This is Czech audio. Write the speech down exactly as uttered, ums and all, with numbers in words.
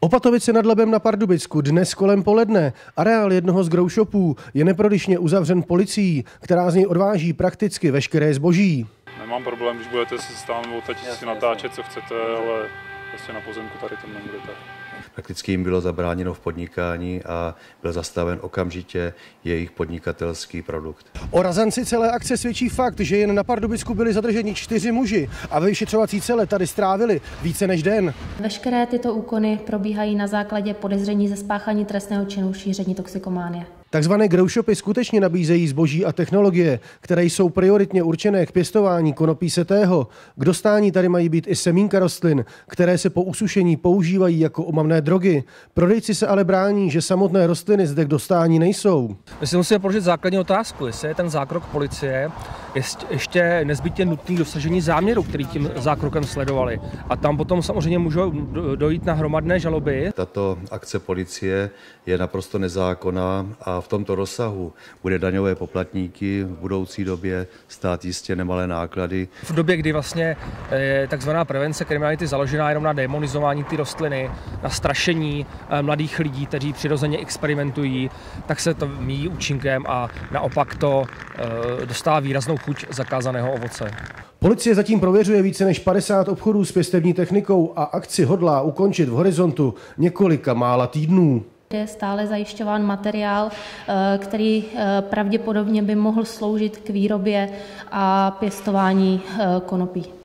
Opatovice nad Labem na Pardubicku dnes kolem poledne. Areál jednoho z grow shopů je neprodyšně uzavřen policií, která z něj odváží prakticky veškeré zboží. Nemám problém, když budete si stát nebo teď si natáčet, co chcete, ale prostě na pozemku tady to nebudete. Prakticky jim bylo zabráněno v podnikání a byl zastaven okamžitě jejich podnikatelský produkt. O razanci celé akce svědčí fakt, že jen na Pardubicku byli zadrženi čtyři muži a ve vyšetřovací cele tady strávili více než den. Veškeré tyto úkony probíhají na základě podezření ze spáchání trestného činu šíření toxikománie. Takzvané grow shopy skutečně nabízejí zboží a technologie, které jsou prioritně určené k pěstování konopí setého. K dostání tady mají být i semínka rostlin, které se po usušení používají jako omamné drogy. Prodejci se ale brání, že samotné rostliny zde k dostání nejsou. My si musíme položit základní otázku, jestli je ten zákrok policie ještě nezbytně nutný dosažení záměru, který tím zákrokem sledovali. A tam potom samozřejmě můžou dojít na hromadné žaloby. Tato akce policie je naprosto nezákonná a v tomto rozsahu bude daňové poplatníky v budoucí době stát jistě nemalé náklady. V době, kdy vlastně je takzvaná prevence kriminality založená jenom na demonizování ty rostliny, na strašení mladých lidí, kteří přirozeně experimentují, tak se to míjí účinkem a naopak to dostává výraznou chuť zakázaného ovoce. Policie zatím prověřuje více než padesát obchodů s pěstební technikou a akci hodlá ukončit v horizontu několika mála týdnů. Je stále zajišťován materiál, který pravděpodobně by mohl sloužit k výrobě a pěstování konopí.